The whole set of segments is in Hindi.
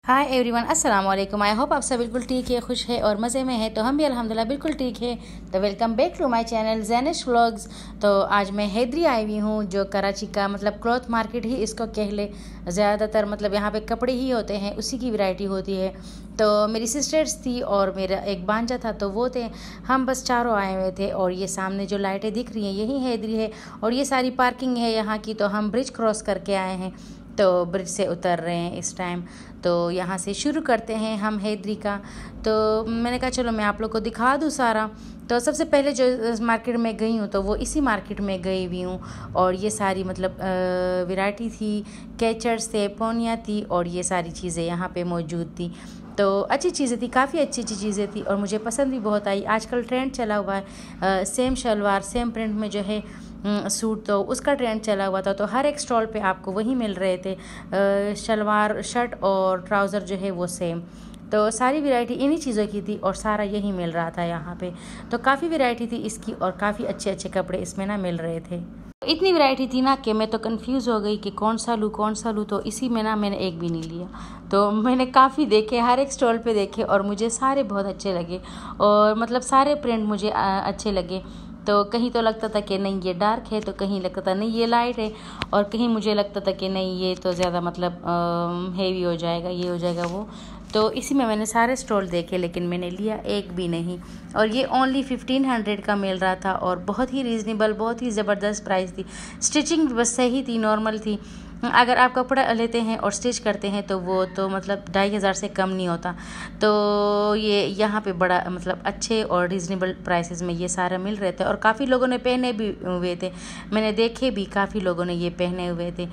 हाय एवरीवन, अस्सलाम वालेकुम। आई होप आप सब बिल्कुल ठीक है, खुश है और मज़े में है। तो हम भी अल्हम्दुलिल्लाह बिल्कुल ठीक है। तो welcome back to my channel Zainish vlogs. तो आज मैं हैदरी आई हुई हूँ, जो कराची का मतलब क्लॉथ मार्केट ही इसको कह ले। ज़्यादातर मतलब यहाँ पे कपड़े ही होते हैं, उसी की वैरायटी होती है। तो मेरी सिस्टर्स थी और मेरा एक भांजा था, तो वो थे। हम बस चारों आए हुए थे। और ये सामने जो लाइटें दिख रही हैं यही हैदरी है, और ये सारी पार्किंग है यहाँ की। तो हम ब्रिज क्रॉस करके आए हैं, तो ब्रिज से उतर रहे हैं इस टाइम। तो यहाँ से शुरू करते हैं हम हैदरी का। तो मैंने कहा चलो मैं आप लोग को दिखा दूँ सारा। तो सबसे पहले जो मार्केट में गई हूँ तो वो इसी मार्केट में गई हुई हूँ। और ये सारी मतलब वैरायटी थी, कैचर्स थे, पोनिया थी, और ये सारी चीज़ें यहाँ पे मौजूद थी। तो अच्छी चीज़ें थी, काफ़ी अच्छी अच्छी चीज़ें थी, और मुझे पसंद भी बहुत आई। आजकल ट्रेंड चला हुआ है सेम शलवार सेम प्रिंट में जो है सूट, तो उसका ट्रेंड चला हुआ था। तो हर एक स्टॉल पे आपको वही मिल रहे थे, शलवार शर्ट और ट्राउज़र जो है वो सेम। तो सारी वैरायटी इन्हीं चीज़ों की थी और सारा यही मिल रहा था यहाँ पे। तो काफ़ी वैरायटी थी इसकी, और काफ़ी अच्छे अच्छे कपड़े इसमें ना मिल रहे थे। इतनी वैरायटी थी ना कि मैं तो कंफ्यूज हो गई कि कौन सा लूँ। तो इसी में ना मैंने एक भी नहीं लिया। तो मैंने काफ़ी देखे, हर एक स्टॉल पे देखे, और मुझे सारे बहुत अच्छे लगे। और मतलब सारे प्रिंट मुझे अच्छे लगे। तो कहीं तो लगता था कि नहीं ये डार्क है, तो कहीं लगता था नहीं ये लाइट है, और कहीं मुझे लगता था कि नहीं ये तो ज़्यादा मतलब हेवी हो जाएगा, ये हो जाएगा वो। तो इसी में मैंने सारे स्टॉल देखे, लेकिन मैंने लिया एक भी नहीं। और ये ओनली 1500 का मिल रहा था, और बहुत ही रीज़नेबल, बहुत ही ज़बरदस्त प्राइस थी। स्टिचिंग बस सही थी, नॉर्मल थी। अगर आप कपड़ा लेते हैं और स्टिच करते हैं तो वो तो मतलब 2500 से कम नहीं होता। तो ये यहाँ पे बड़ा मतलब अच्छे और रीज़नेबल प्राइसेस में ये सारा मिल रहे थे, और काफ़ी लोगों ने पहने भी हुए थे। मैंने देखे भी, काफ़ी लोगों ने ये पहने हुए थे।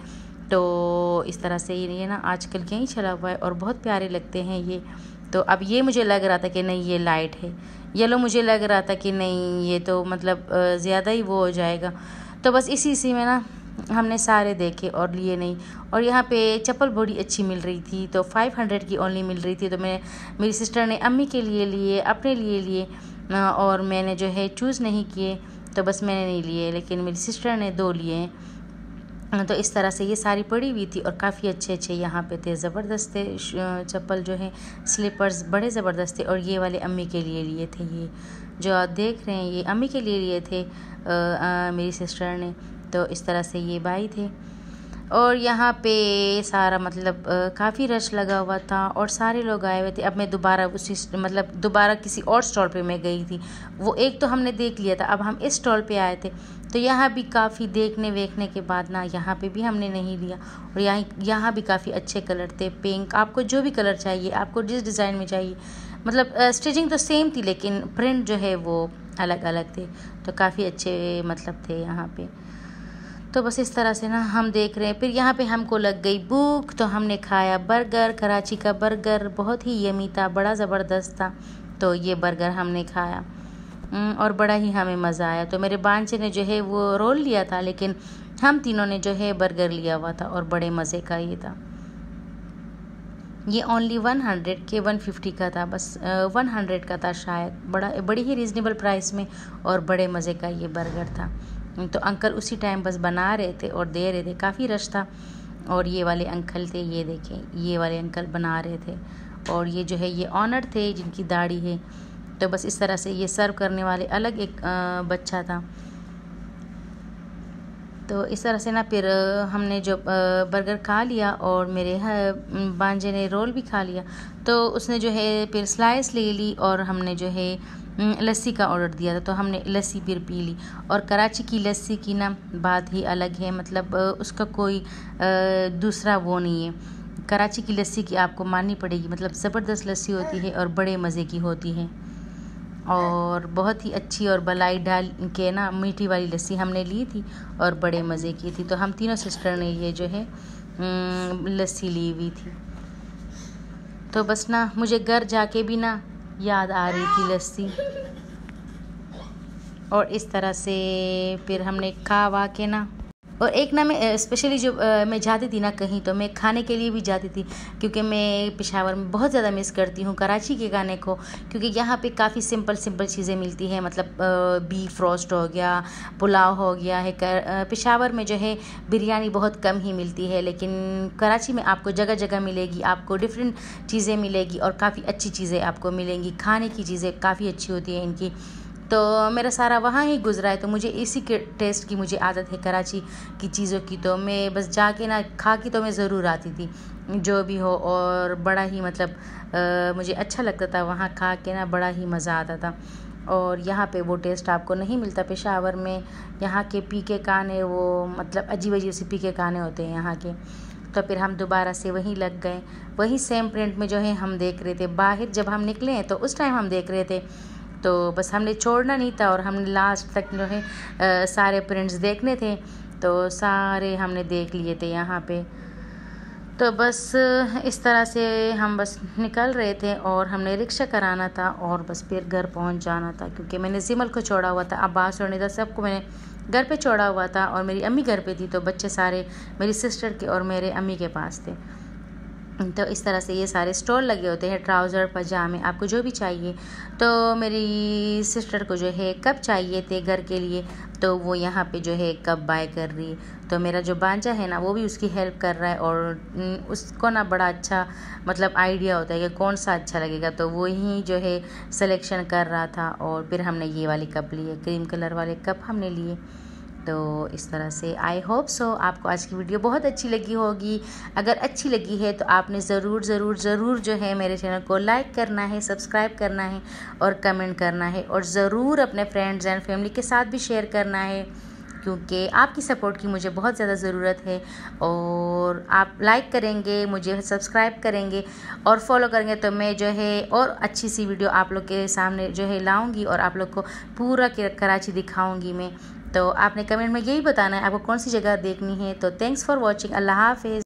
तो इस तरह से ये ना आजकल यहीं चला हुआ है, और बहुत प्यारे लगते हैं ये। तो अब ये मुझे लग रहा था कि नहीं ये लाइट है, येलो मुझे लग रहा था कि नहीं ये तो मतलब ज़्यादा ही वो हो जाएगा। तो बस इसी में ना हमने सारे देखे और लिए नहीं। और यहाँ पे चप्पल बड़ी अच्छी मिल रही थी, तो 500 की ओनली मिल रही थी। तो मेरी सिस्टर ने अम्मी के लिए लिए, अपने लिए लिए, और मैंने जो है चूज़ नहीं किए। तो बस मैंने नहीं लिए, लेकिन मेरी सिस्टर ने 2 लिए हैं। तो इस तरह से ये सारी पड़ी हुई थी, और काफ़ी अच्छे अच्छे यहाँ पे थे, ज़बरदस्त थे चप्पल जो है, स्लीपर्स बड़े ज़बरदस्त थे। और ये वाले अम्मी के लिए लिए थे, ये जो आप देख रहे हैं ये अम्मी के लिए लिए थे मेरी सिस्टर ने। तो इस तरह से ये बाई थे। और यहाँ पे सारा मतलब काफ़ी रश लगा हुआ था, और सारे लोग आए हुए थे। अब मैं दोबारा किसी और स्टॉल पे मैं गई थी। वो एक तो हमने देख लिया था, अब हम इस स्टॉल पे आए थे। तो यहाँ भी काफ़ी देखने के बाद ना यहाँ पे भी हमने नहीं लिया। और यहाँ भी काफ़ी अच्छे कलर थे, पिंक, आपको जो भी कलर चाहिए, आपको जिस डिज़ाइन में चाहिए। मतलब स्टिचिंग तो सेम थी, लेकिन प्रिंट जो है वो अलग अलग थे। तो काफ़ी अच्छे मतलब थे यहाँ पे। तो बस इस तरह से ना हम देख रहे हैं। फिर यहाँ पे हमको लग गई भूख, तो हमने खाया बर्गर। कराची का बर्गर बहुत ही यमी था, बड़ा ज़बरदस्त था। तो ये बर्गर हमने खाया, और बड़ा ही हमें मज़ा आया। तो मेरे बांचे ने जो है वो रोल लिया था, लेकिन हम तीनों ने जो है बर्गर लिया हुआ था, और बड़े मज़े का ये था। ये ओनली 100 के 150 का था, बस 100 का था शायद। बड़ी ही रीज़नेबल प्राइस में, और बड़े मज़े का ये बर्गर था। तो अंकल उसी टाइम बस बना रहे थे और दे रहे थे, काफ़ी रश था। और ये वाले अंकल थे, ये देखें, ये वाले अंकल बना रहे थे। और ये जो है ये ऑनर थे जिनकी दाढ़ी है। तो बस इस तरह से ये सर्व करने वाले अलग एक बच्चा था। तो इस तरह से ना फिर हमने जो बर्गर खा लिया, और मेरे भांजे ने रोल भी खा लिया। तो उसने जो है फिर स्लाइस ले ली, और हमने जो है लस्सी का ऑर्डर दिया था। तो हमने लस्सी फिर पी ली। और कराची की लस्सी की ना बात ही अलग है, मतलब उसका कोई दूसरा वो नहीं है। कराची की लस्सी की आपको माननी पड़ेगी, मतलब ज़बरदस्त लस्सी होती है, और बड़े मज़े की होती है, और बहुत ही अच्छी। और मलाई डाल के ना मीठी वाली लस्सी हमने ली थी, और बड़े मज़े की थी। तो हम तीनों सिस्टर ने ये जो है लस्सी ली हुई थी। तो बस ना मुझे घर जाके भी ना याद आ रही थी लस्सी। और इस तरह से फिर हमने खा वा के ना, और एक ना मैं स्पेशली जो मैं जाती थी ना कहीं, तो मैं खाने के लिए भी जाती थी, क्योंकि मैं पेशावर में बहुत ज़्यादा मिस करती हूँ कराची के खाने को, क्योंकि यहाँ पे काफ़ी सिंपल चीज़ें मिलती हैं। मतलब बीफ रोस्ट हो गया, पुलाव हो गया है। पेशावर में जो है बिरयानी बहुत कम ही मिलती है, लेकिन कराची में आपको जगह जगह मिलेगी, आपको डिफरेंट चीज़ें मिलेगी और काफ़ी अच्छी चीज़ें आपको मिलेंगी। खाने की चीज़ें काफ़ी अच्छी होती हैं इनकी। तो मेरा सारा वहाँ ही गुजरा है, तो मुझे इसी के टेस्ट की मुझे आदत है कराची की चीज़ों की। तो मैं बस जाके ना खा के तो मैं ज़रूर आती थी जो भी हो, और बड़ा ही मतलब मुझे अच्छा लगता था वहाँ खा के ना, बड़ा ही मज़ा आता था। और यहाँ पे वो टेस्ट आपको नहीं मिलता पेशावर में। यहाँ के पीके खाने वो मतलब अजीब अजीब से पीके खाने होते हैं यहाँ के। तो फिर हम दोबारा से वहीं लग गए, वही सेम प्रिंट में जो है हम देख रहे थे। बाहर जब हम निकले तो उस टाइम हम देख रहे थे, तो बस हमने छोड़ना नहीं था और हमने लास्ट तक जो है सारे प्रिंट्स देखने थे, तो सारे हमने देख लिए थे यहाँ पे। तो बस इस तरह से हम बस निकल रहे थे और हमने रिक्शा कराना था और बस फिर घर पहुंच जाना था, क्योंकि मैंने जिमल को छोड़ा हुआ था, अब्बास और निदा सबको मैंने घर पे छोड़ा हुआ था, और मेरी अम्मी घर पे थी, तो बच्चे सारे मेरी सिस्टर के और मेरे अम्मी के पास थे। तो इस तरह से ये सारे स्टॉल लगे होते हैं, ट्राउज़र पजामे आपको जो भी चाहिए। तो मेरी सिस्टर को जो है कप चाहिए थे घर के लिए, तो वो यहाँ पे जो है कप बाय कर रही है। तो मेरा जो बांजा है ना वो भी उसकी हेल्प कर रहा है, और उसको ना बड़ा अच्छा मतलब आइडिया होता है कि कौन सा अच्छा लगेगा, तो वो ही जो है सिलेक्शन कर रहा था। और फिर हमने ये वाले कप लिए, क्रीम कलर वाले कप हमने लिए। तो इस तरह से आई होप सो आपको आज की वीडियो बहुत अच्छी लगी होगी। अगर अच्छी लगी है तो आपने ज़रूर जो है मेरे चैनल को लाइक करना है, सब्सक्राइब करना है और कमेंट करना है, और ज़रूर अपने फ्रेंड्स एंड फैमिली के साथ भी शेयर करना है, क्योंकि आपकी सपोर्ट की मुझे बहुत ज़्यादा ज़रूरत है। और आप लाइक करेंगे, मुझे सब्सक्राइब करेंगे और फॉलो करेंगे, तो मैं जो है और अच्छी सी वीडियो आप लोग के सामने जो है लाऊंगी और आप लोग को पूरा कराची दिखाऊंगी मैं। तो आपने कमेंट में यही बताना है आपको कौन सी जगह देखनी है। तो थैंक्स फॉर वॉचिंग। अल्लाह हाफिज़।